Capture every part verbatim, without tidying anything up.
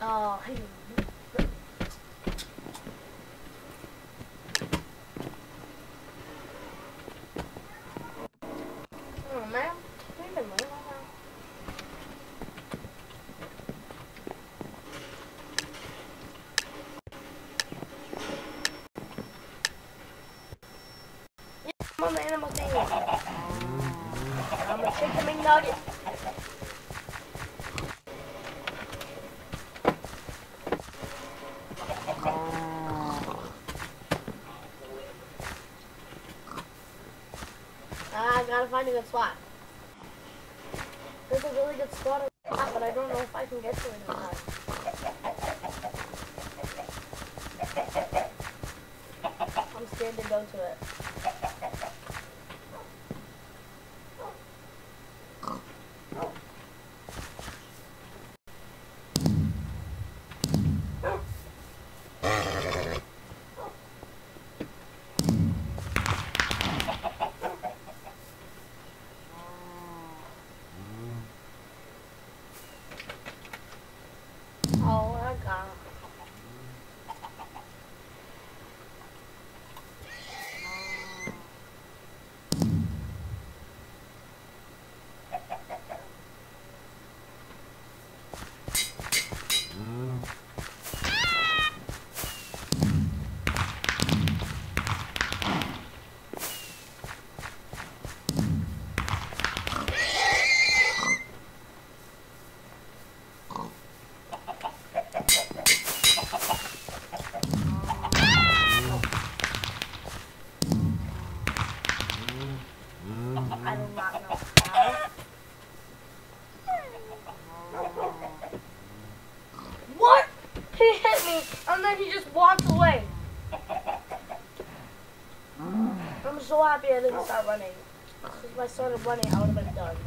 Oh, I oh man, we've been late all night. Yeah, I'm on the animal thing. I'm a chicken McNugget. I gotta find a good spot. There's a really good spot on the map, but I don't know if I can get to it in time. I'm scared to go to it. Oh, I got it. I do not know how. What? He hit me, and then he just walked away. I'm so happy I didn't start running. Because if I started running, I would have been done.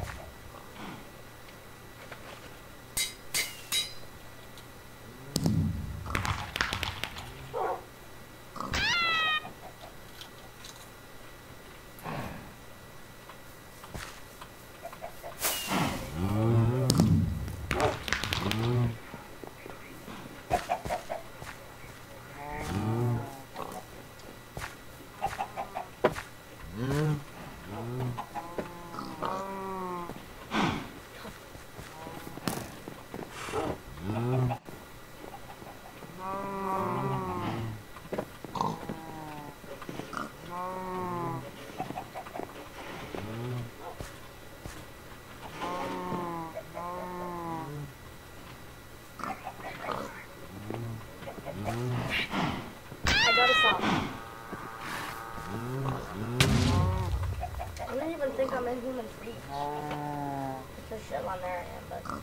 I gotta stop. I don't even think I'm in human reach. It's a shell on there I am, but...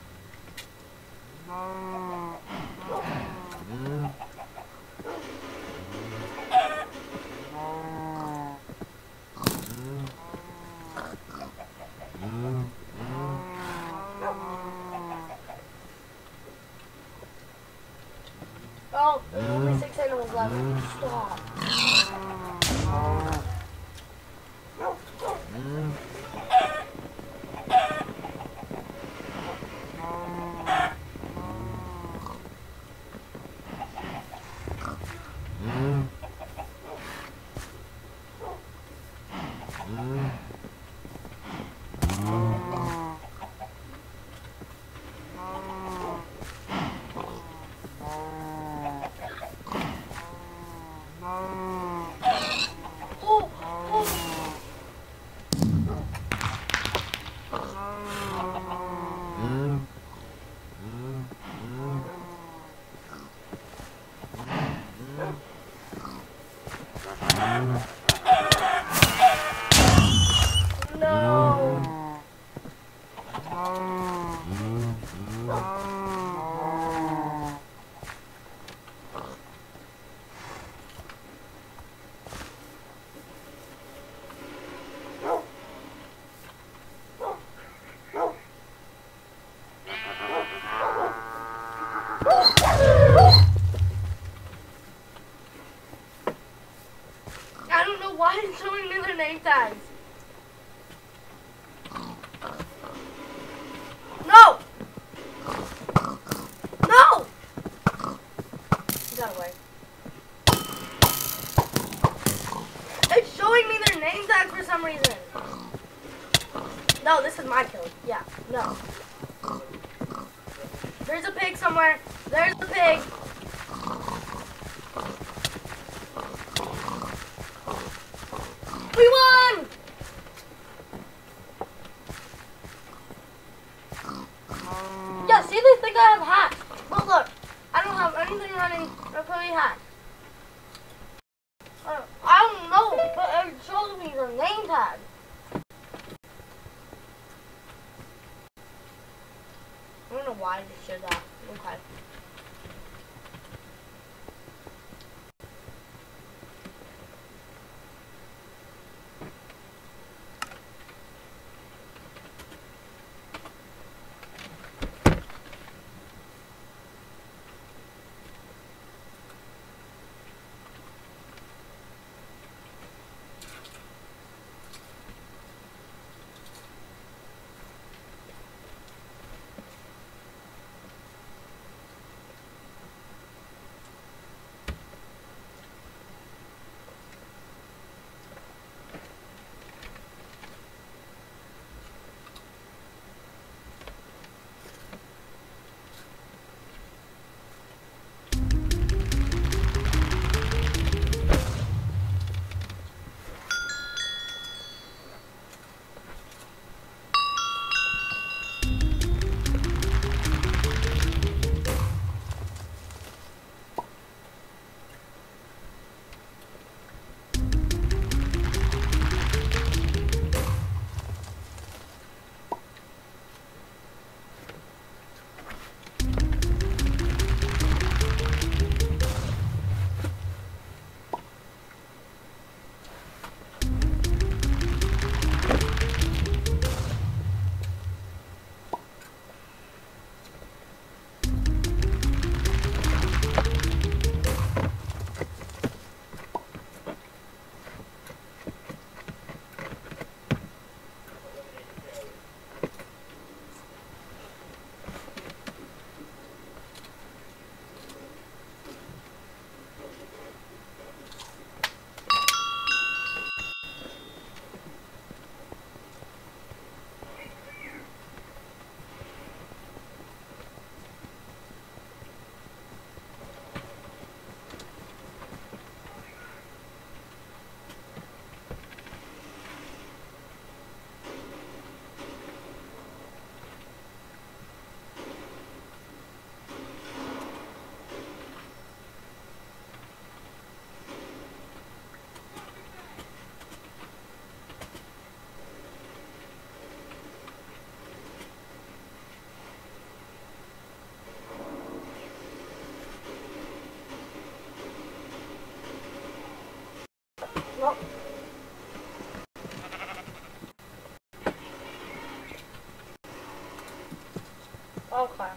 Oh, there's only six animals left. Stop. I don't know why it's showing me their name tags. No! No! a name tag for some reason. No, this is my kill. Yeah, no. There's a pig somewhere. There's a pig. We won! Yeah, see, they think I have hacks. But look, I don't have anything running. They're pretty hacked. Uh, I don't know, but it shows me the name tag. I don't know why I just did that. Okay. Nope. Okay.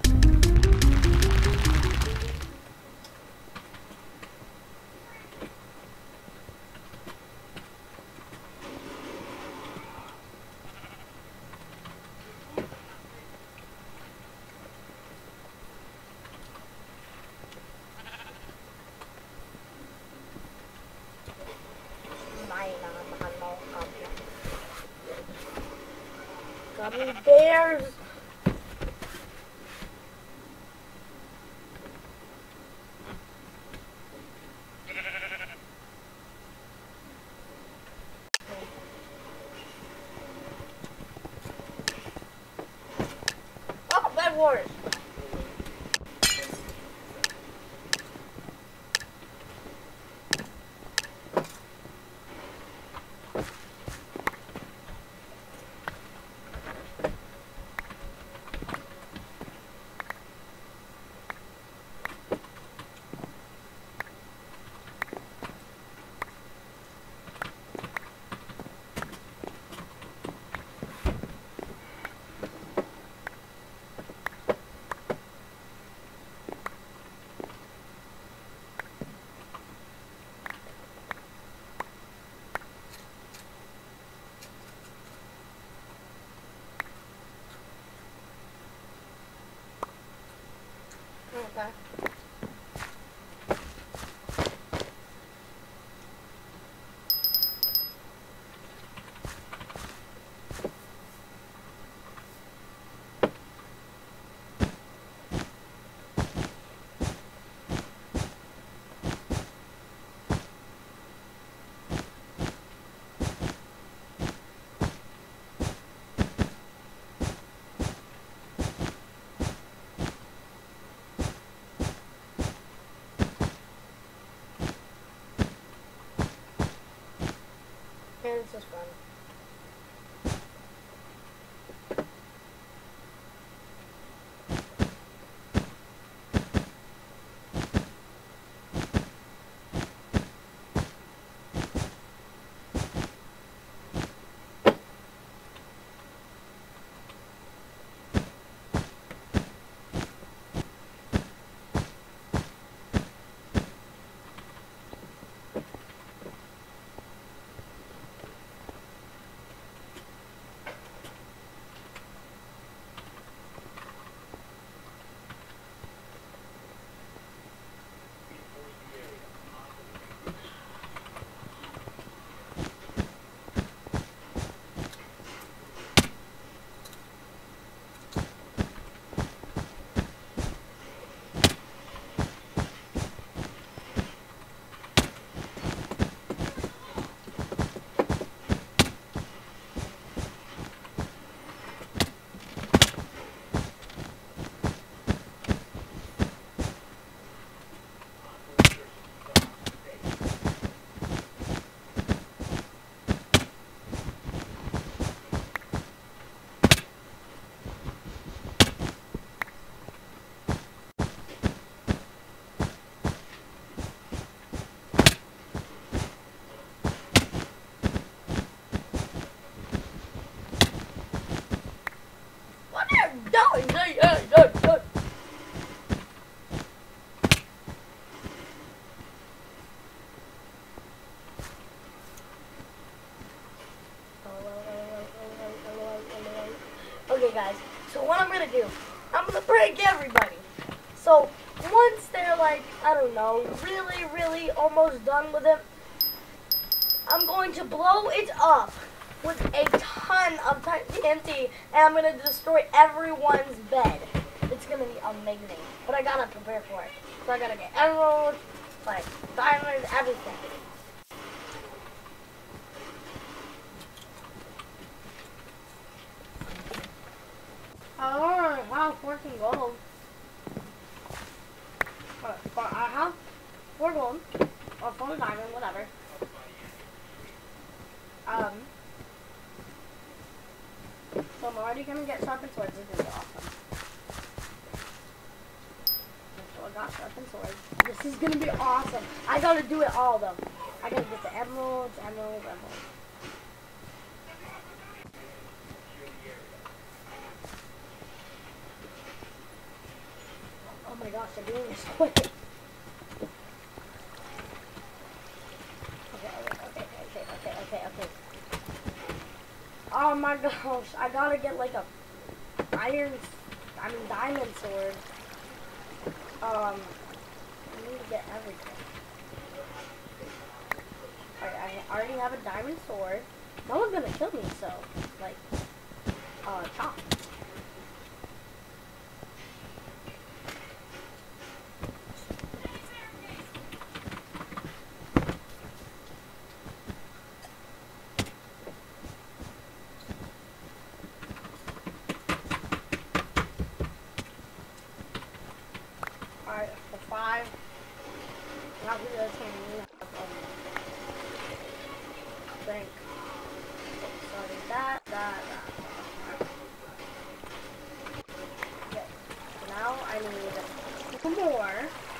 Gummy bears. Oh, bed wars. Okay. This is fun. Okay guys, so what I'm gonna do, I'm gonna prank everybody. So once they're like, I don't know, really, really almost done with it, I'm going to blow it up with a ton of T N T, and I'm gonna destroy everyone's bed. It's gonna be amazing, but I gotta prepare for it. So I gotta get emeralds, like diamonds, everything. I don't have fourteen gold. But, but I have four gold, or four diamond, whatever. Um, so I'm already gonna get sharpened swords. This is gonna be awesome. So I got sharpened swords. This is gonna be awesome. I gotta do it all though. I gotta get the emeralds, emeralds, emeralds. Oh my gosh, I'm doing this quick. Okay, okay, okay, okay, okay, okay, okay. Oh my gosh, I gotta get like a iron, I mean diamond sword. Um, I need to get everything. Alright, I already have a diamond sword. No one's gonna kill me, so, like, uh, chop. Alright, for five. Now we have um, drink. So there's that, that, that. Okay. So now I need two more.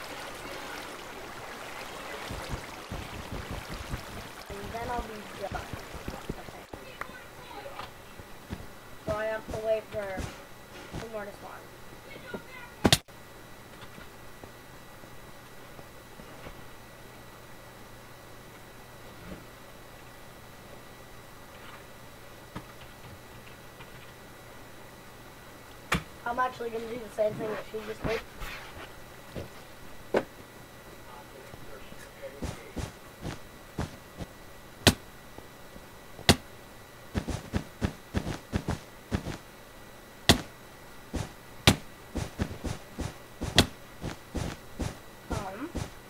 And then I'll be done. Okay. So I have to wait for two more to spawn. I'm actually going to do the same thing that she just did. Um.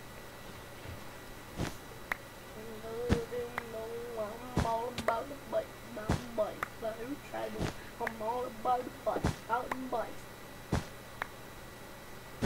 I'm all about the bike, my bike, but I'm trying to, I'm all about the bike, out and bike.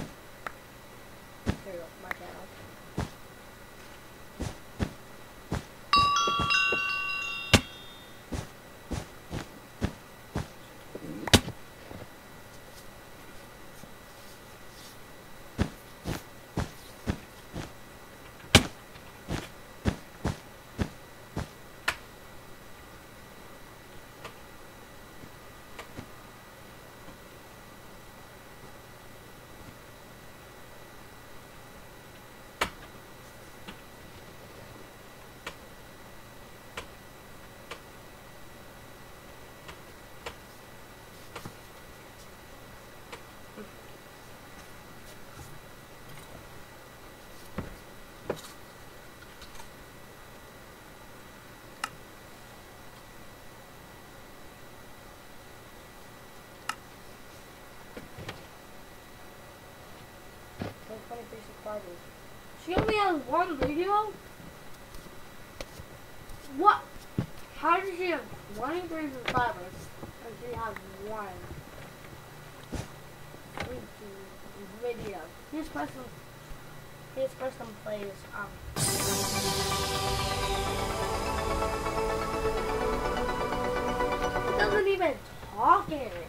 has one video? What? How does she have twenty-three subscribers and she has one video? This person, this person plays, um, it doesn't even talk in it.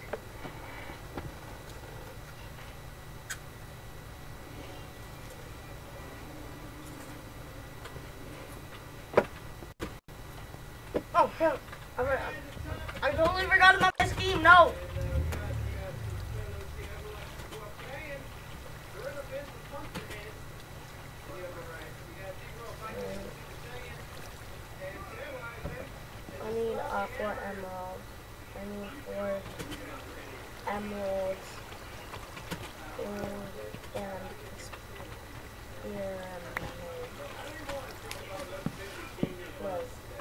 Oh, hell. I, I totally forgot about my scheme. No. I need uh, four emeralds. I need four emeralds. And, and spear and clothes.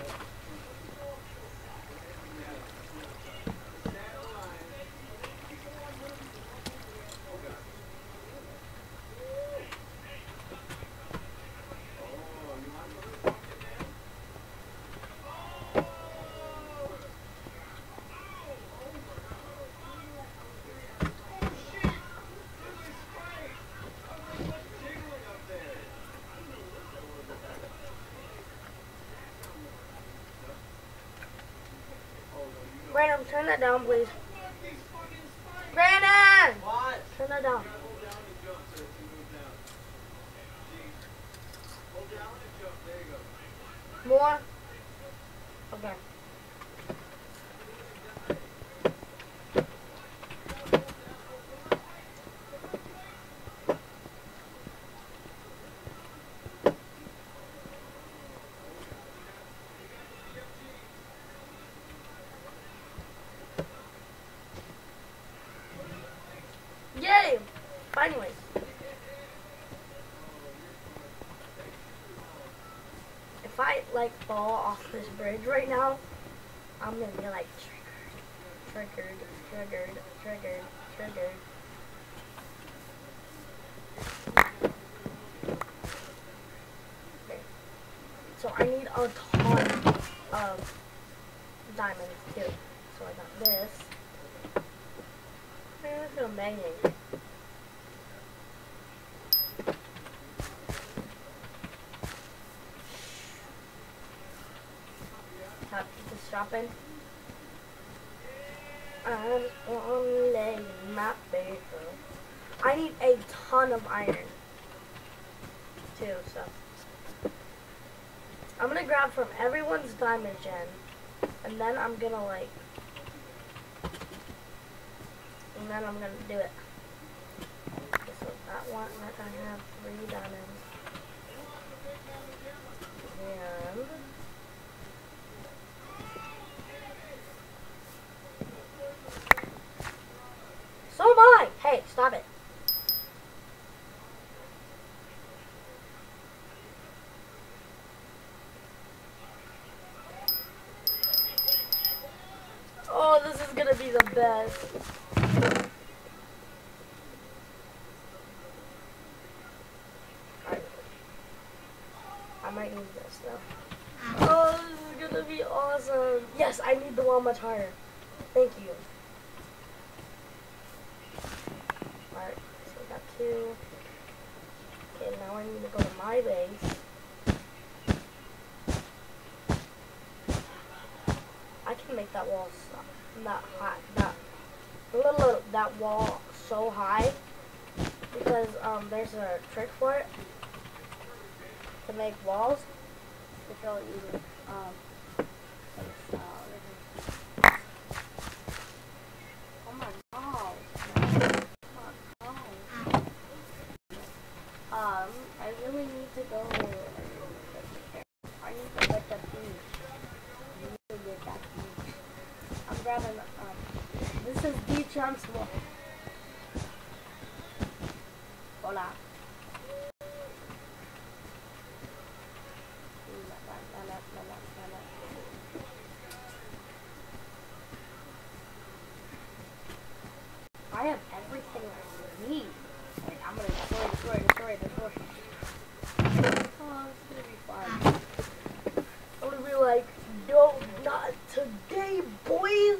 Brandon, turn that down, please. Brandon! What? Turn that down. More? Okay. Yay! Finally. If I like fall off this bridge right now, I'm gonna be like triggered, triggered, triggered, triggered, triggered. Okay. So I need a ton of diamonds too. So I got this. I feel banging. Tap this shopping. I'm only my paper. I need a ton of iron too, so I'm gonna grab from everyone's diamond gen, and then I'm gonna like. And then I'm gonna do it. Okay, so that one, that I have three diamonds. And so am I! Hey, stop it. Oh, this is gonna be the best. I might need this though. Oh, this is gonna be awesome. Yes, I need the one much higher. Thank you. Alright, so we got two. Okay, now I need to go to my base. I can make that wall so, that high, that little that wall so high because um there's a trick for it. To make walls, which I'll use. Um, uh, oh my god! Oh my god! Um, I really need to go. I need to get the beach. I need to get that beach. I'm grabbing. Um, this is beach on swamp. Hola. I have everything I need. Like, I'm gonna destroy, destroy, destroy, destroy. Oh, it's gonna be fun. I'm gonna be like, no, not today, boys.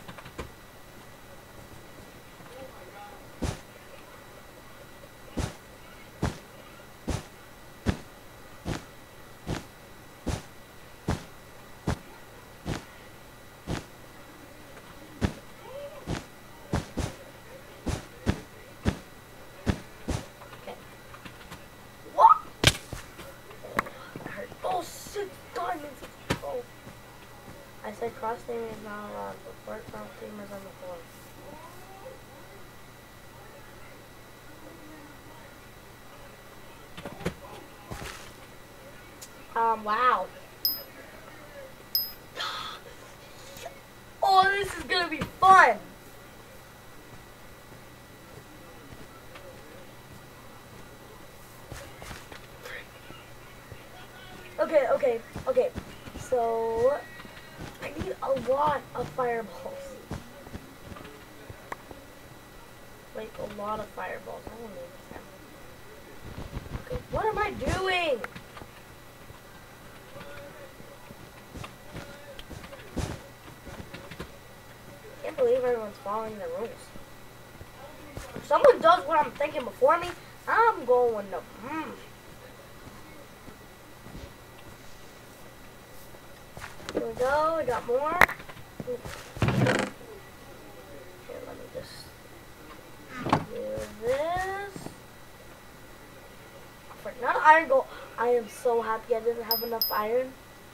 I said cross teaming is not allowed. Report cross teamers on the floor. Um, wow. Oh, this is gonna be fun. Okay, okay, okay. So, I need a lot of fireballs. Like, a lot of fireballs. I don't need them. Okay, what am I doing? I can't believe everyone's following the rules. If someone does what I'm thinking before me, I'm going to... Mm. Here we go, we got more. Here, let me just do this. For another iron goal. I am so happy I didn't have enough iron.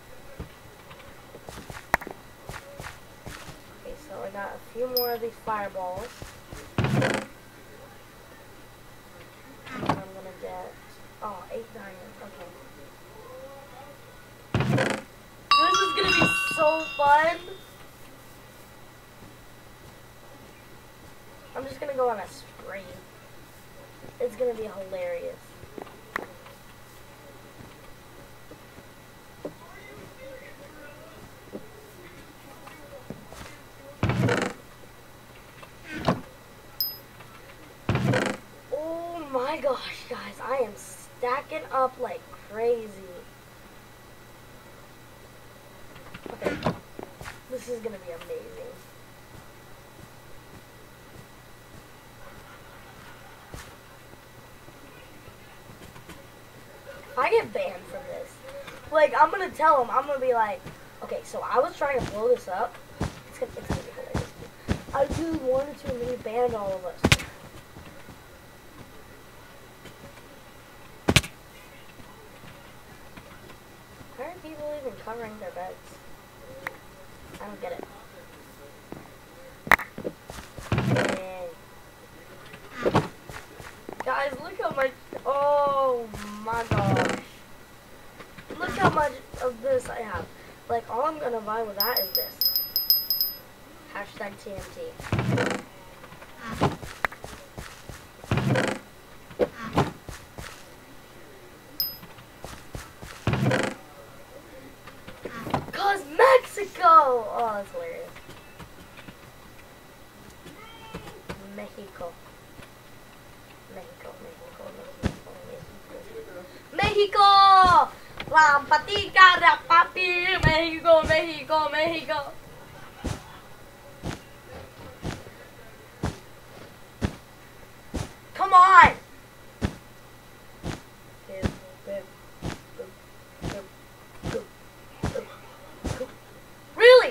Okay, so I got a few more of these fireballs. And I'm gonna get, oh, eight diamonds, okay. This is gonna be so fun. I'm just gonna go on a spree. It's gonna be hilarious. Oh my gosh, guys, I am stacking up like crazy. Okay, this is gonna be amazing. If I get banned from this, like, I'm gonna tell him, I'm gonna be like, okay, so I was trying to blow this up. It's gonna, it's gonna be hilarious. I really wanted to, and then he banned all of us. Why are people even covering their beds? I don't get it. Dang. Guys, look how much, oh my gosh. Look how much of this I have. Like, all I'm gonna buy with that is this. Hashtag T N T. Cause Mexico! Oh, that's hilarious. Mexico. Mexico, Mexico, Mexico, Mexico. Mexico! La patica de papi! Mexico, Mexico, Mexico. Come on! Really?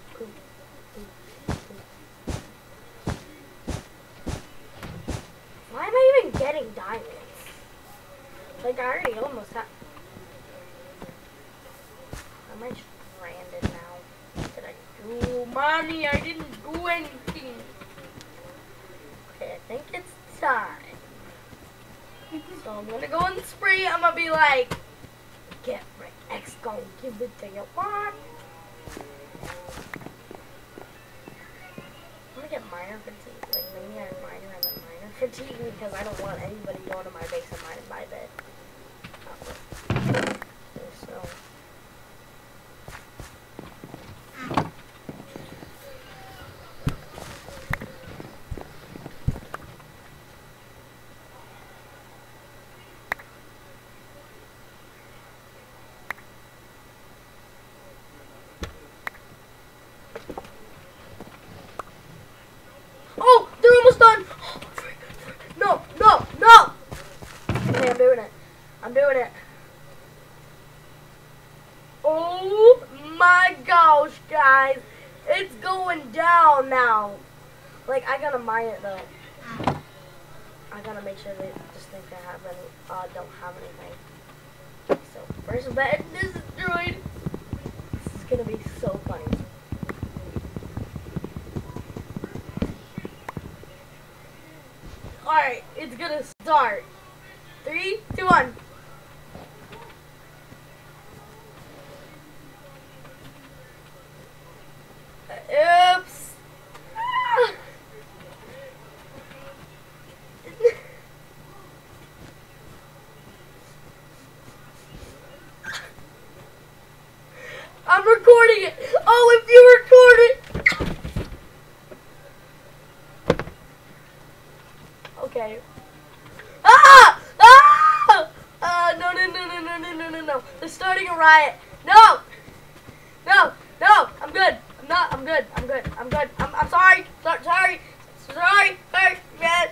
Why am I even getting diamonds? Like, I already almost have. Am I stranded now? What did I do? Mommy, I didn't do anything. Okay, I think it's time. So I'm gonna go on the spree. I'm gonna be like, get Rick X, go give it to you. What? I'm gonna get minor fatigue. Like, maybe I have minor and then minor fatigue because I don't want anybody going to my base and mining my bed. Okay, so. guys. It's going down now. Like, I gotta mine it though. I gotta make sure they just think I have any, uh, don't have anything. So, first bed is destroyed. This is gonna be so funny. Alright, it's gonna start. Three, two, one. Oops. Ah. I'm recording it. Oh, if you record it. Okay. Ah! Ah! Uh, no, no, no, no, no, no, no, no, no. They're starting a riot. No! No! No! I'm good. I'm not. I'm good. I'm good. I'm good. I'm, I'm sorry. So, sorry. Sorry. Sorry. Yeah.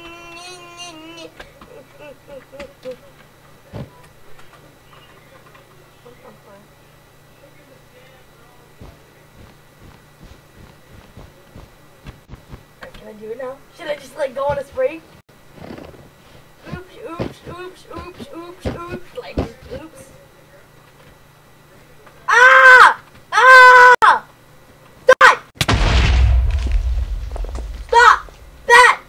Can I do it now? Should I just like go on a spree? Oops, oops, oops, oops, oops, oops, like oops. Ah! Ah! Stop! Stop! That!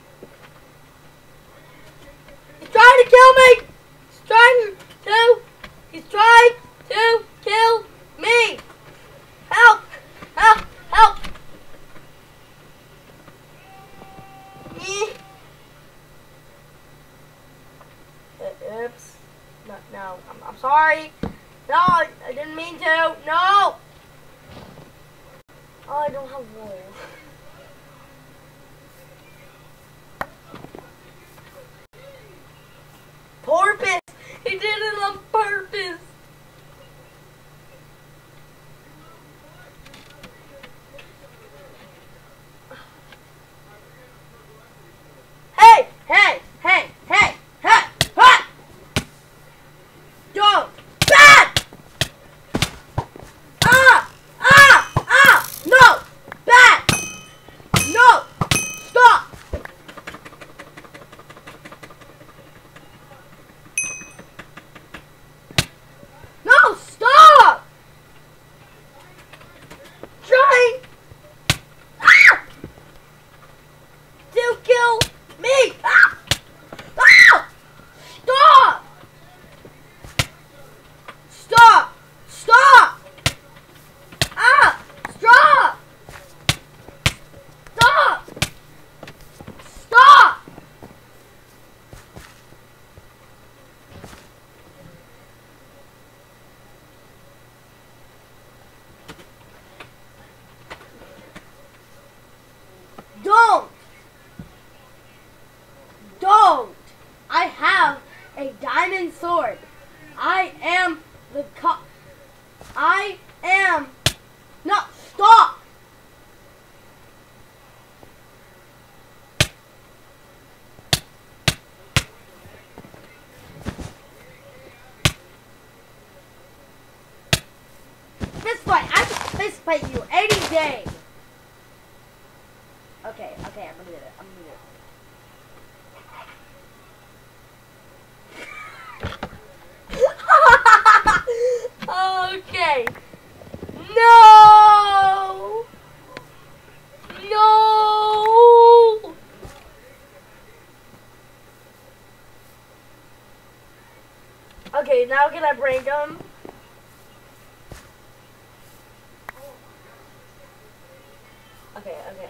He's trying to kill me! He's trying to, he's trying to kill me! Help! Help! Help! Oops. No, no. I'm, I'm sorry. No, I didn't mean to. No! Oh, I don't have wool. Purpose! He did it on purpose! Hey! Hey! Hey! Hey! Hey! Hey! Don't! Bad! Ah! Ah! Ah! No! Bad! No! Stop! No! Stop! Trying ah! to kill me! Ah! Ah! Stop! Stop! Stop! Ah! Stop! Stop! Stop! Don't! Don't! I have a diamond sword. I am the co- I am not stop. Fist fight. I can fist fight you any day. Okay, okay, I'm gonna do it. I'm gonna do it. Okay. No! No! Okay, now can I break them? Okay, okay.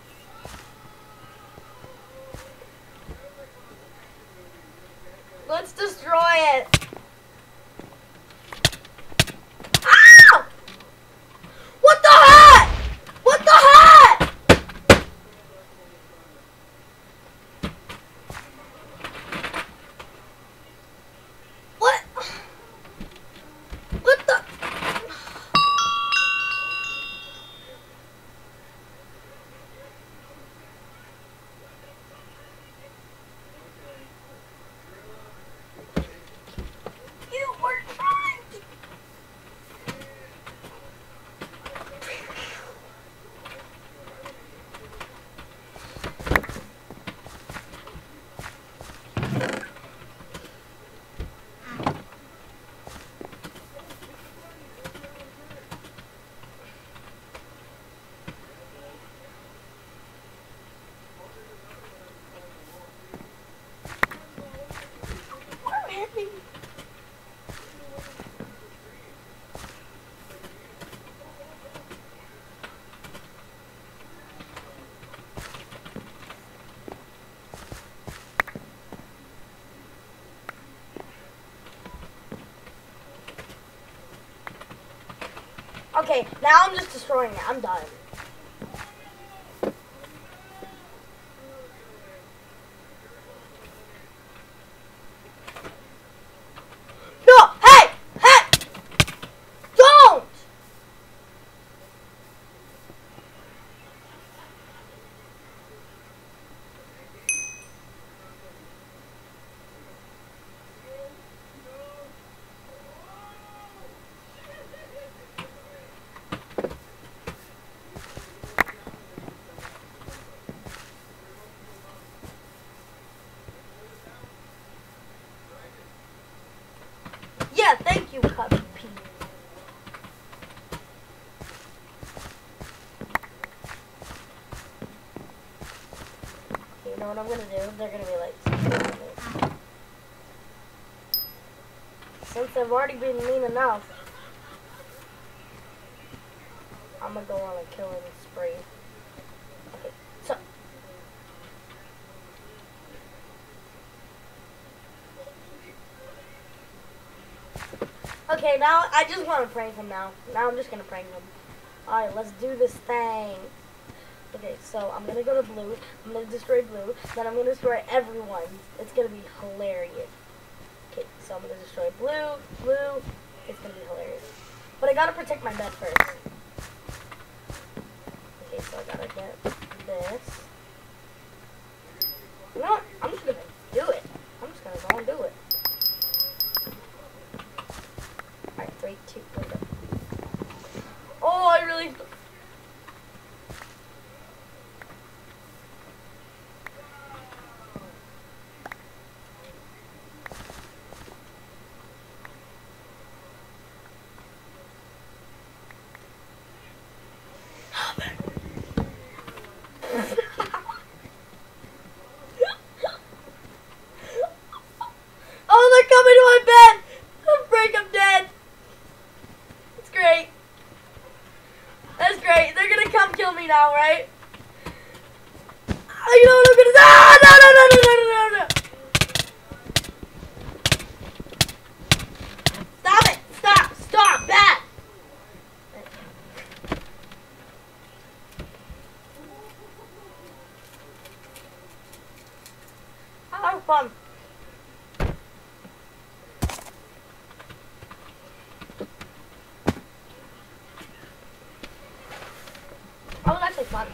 Let's destroy it. Ow! What the heck? What the heck? What? What the? Okay, now I'm just destroying it. I'm done. No! Hey! Hey! Don't! Yeah, thank you, Cubby P. Okay, you know what I'm gonna do? They're gonna be like, since they've already been mean enough, I'm gonna go on a killing spree. Okay, so. Okay, now I just want to prank him now. Now I'm just gonna prank him. Alright, let's do this thing. Okay, so I'm gonna go to blue. I'm gonna destroy blue. Then I'm gonna destroy everyone. It's gonna be hilarious. Okay, so I'm gonna destroy blue, blue. It's gonna be hilarious. But I gotta protect my bed first. Okay, so I gotta get this. You know what? I'm just gonna do it. I'm just gonna go and do it. Alright, three, two, one, go. Oh, I really... Oh, they're coming to my bed! I'm break, I'm dead. It's great. That's great. They're gonna come kill me now, right? Oh, you know what I'm gonna do? Ah, no, no, no, no, no, no, no. Stop it! Stop! Stop! Bad! Have fun. That was actually fun.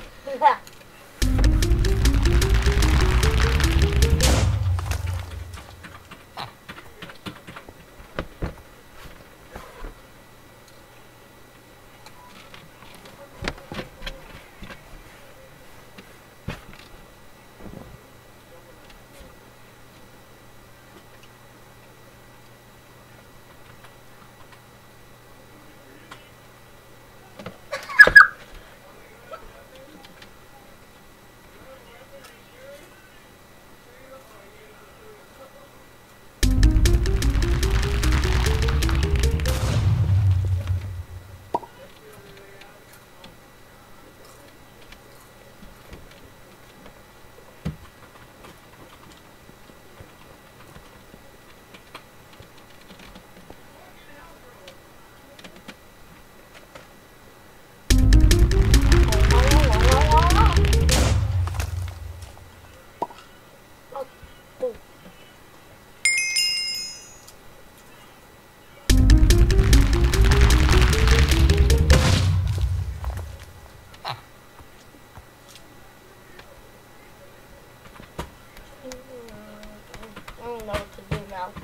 I don't know what to do now.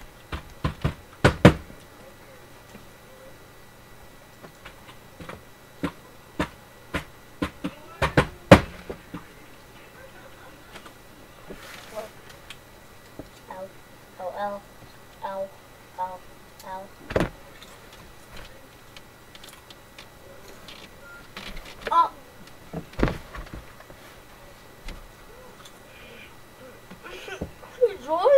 Ow, ow, ow, ow, ow, ow. Oh! You joined?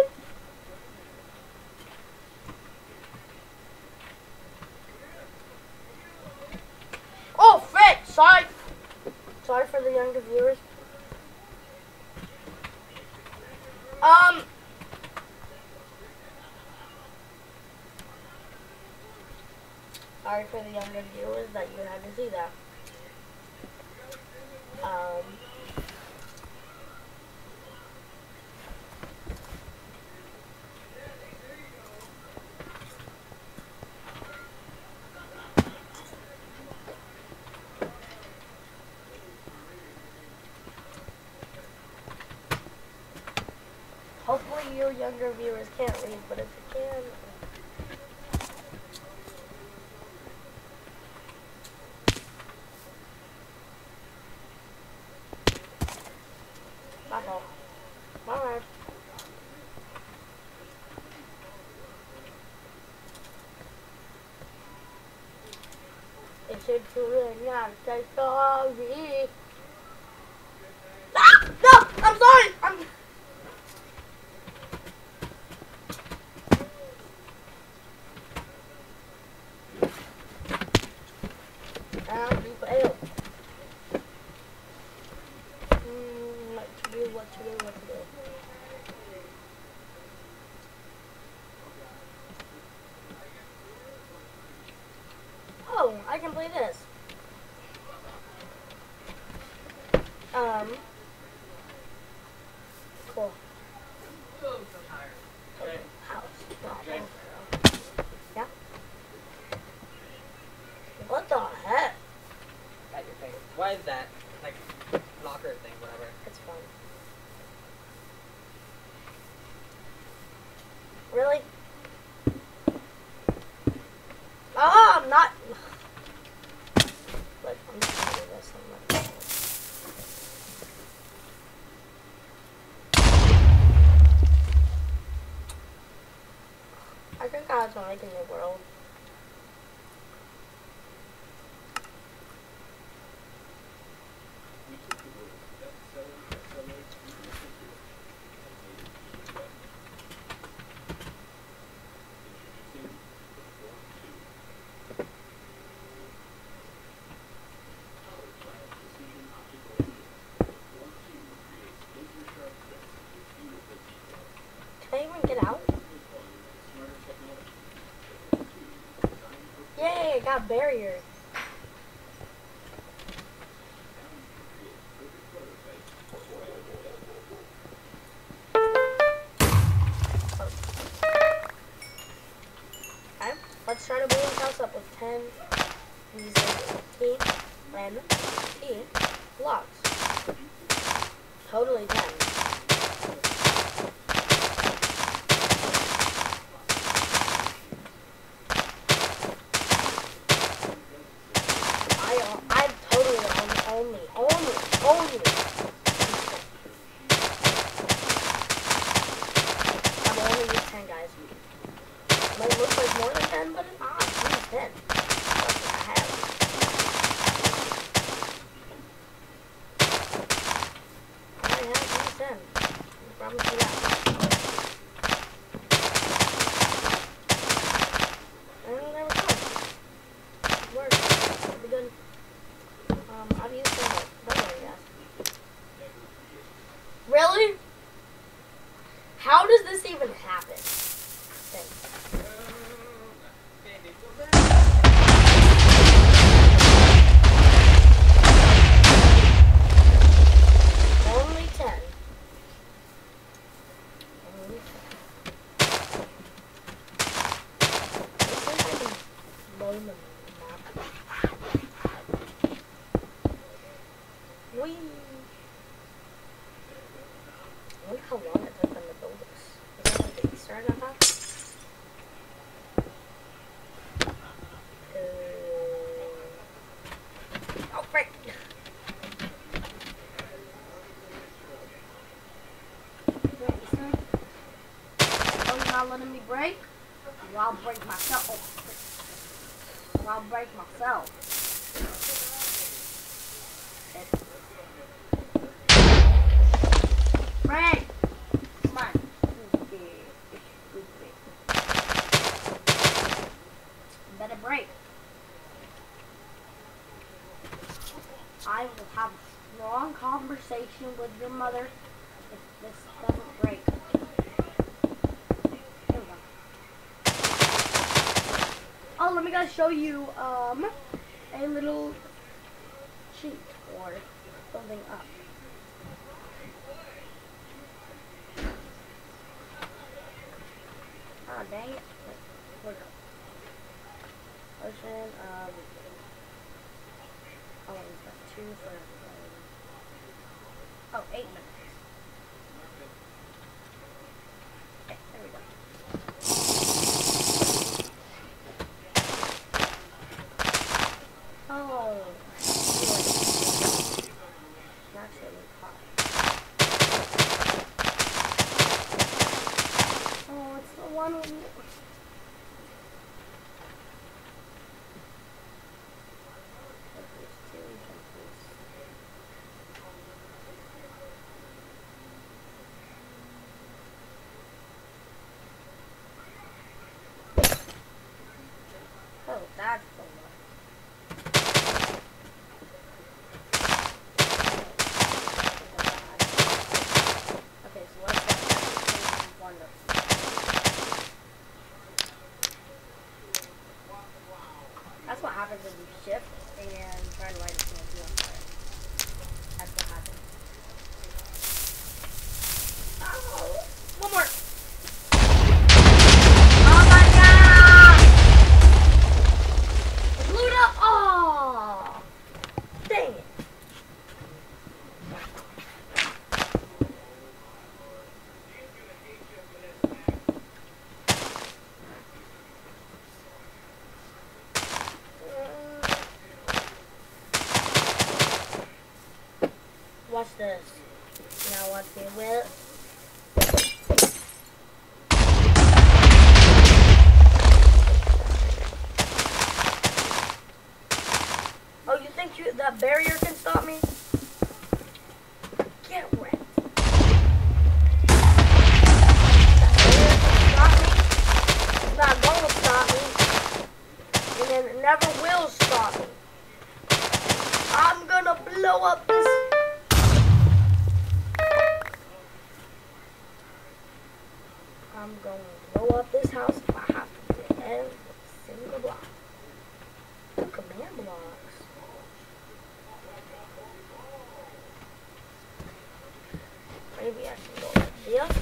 Oh, frick! Sorry. Sorry for the younger viewers. Um. Alright. sorry for the younger viewers that you had to see that. Um, hopefully you younger viewers can't read, but if you can, my fault. Alright. It's a true not say sorry. Ah! No! I'm sorry! I'm And you failed. Mm, what to do, what to do, what to do. Oh, I can play this. Um, cool. House. Yeah. What the heck? At your face. Why is that? Like, locker thing, whatever. It's fun. Really? Oh, I'm not. Look, I'm just gonna do this. I'm not doing this. I think God's making the world. Can I even get out? Yay, I got barriers. Okay, let's try to blow this house up with ten, these fifteen, random, fifteen blocks. Totally ten. Only, only, only. I'm only used ten, guys. It might look like more than ten, but it's not. I'm used ten. That's what I have. I have used ten. I promise you that. And there we go. It works. It'll be good. Um, I've used it. Don't worry, guys. Really? How does this even happen? Thanks. Only ten. Only ten. Let's see if I can blow them. Whee! Look how long it took them to build this. Is that like the Easter egg I thought? Uh, oh, frick! Wait, Easter egg? Oh, you're not letting me break? Well, I'll break myself. Oh, frick. Well, I'll break myself. Frank! Come on. Stupid. Stupid. Better break. I will have a strong conversation with your mother if this doesn't break. Here we go. Oh, let me guys show you um a little cheat or something up. Ah, dang it. Wait, Ocean, um, how long is that? Two for, um, oh, eight minutes. Okay, there we go. Oh, that's really hot. Oh, it's the one with oh, that's the one. Okay, so let's get one of That's what happens when you shift and try to light a T N T on fire. That's what happens. Oh, one more. Oh my god! It blew it up! Oh! Dang it. Watch this. Now watch me with. Oh, you think you, that barrier can stop me? Get wrecked. That barrier can stop me. It's not going to stop me. And then it never will stop me. I'm gonna blow up this. I'm going to blow up this house if I have to get every single block. Two command blocks. Maybe I can go like this.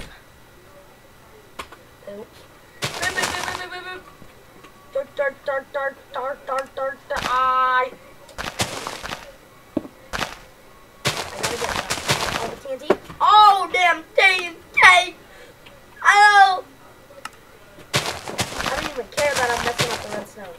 Oops. Boop, boop, boop, boop, boop, boop. Dart, dart, dart, dart, dart, dart, dart, dart. I. I gotta get that. All the T N T. Oh, damn T N T. Oh! I don't even care that I'm messing up the redstone.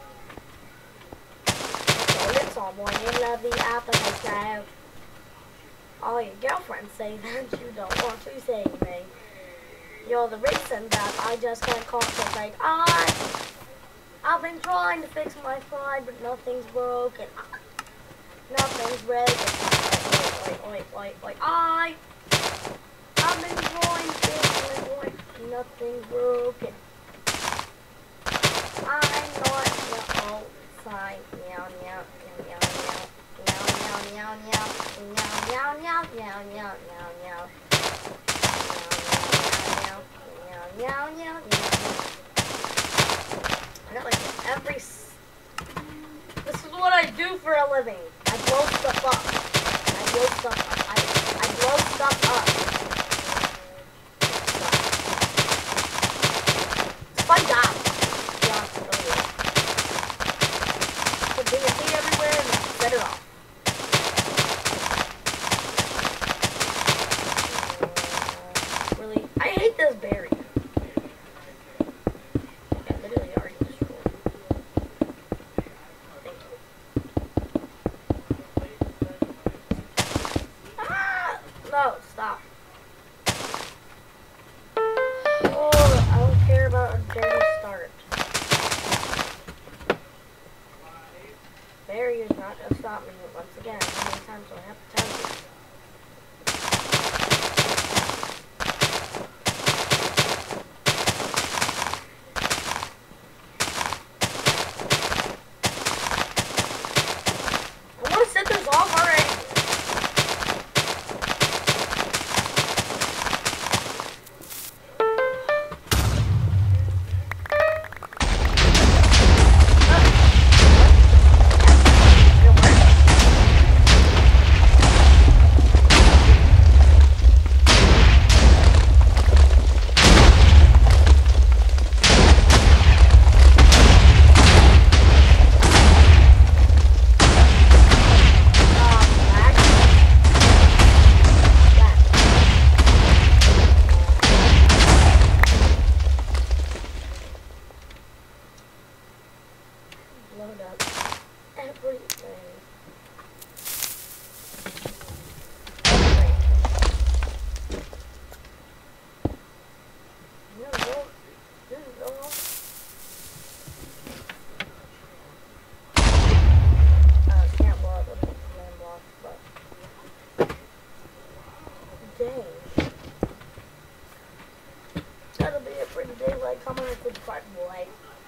So it's all boy, you love the application. All your girlfriends say that you don't want to see me. You're the reason that I just can't concentrate. I, I've been trying to fix my pride, but nothing's broken. Nothing's broken. Oi, oi, oi, oi, oi. I, I've been trying to fix my pride. Nothing's broken. I'm not your old side. Meow, meow, meow, meow, meow, meow, meow, meow, meow, meow, meow, meow, meow, meow, meow, meow, meow. I got like every. This is what I do for a living. I blow stuff up. I blow stuff up. I I blow stuff up. Fun job. Yeah, put D N T everywhere and set it off. Uh, really, I hate this berry. I literally already destroyed. Thank you. Ah! No, stop. Oh, I don't care about a dirty start. Barrier's not gonna stop me once again. How many times do I have to tell you? I want to set this off already. Uh, Dang. That'll be a pretty day like coming into the park, boy.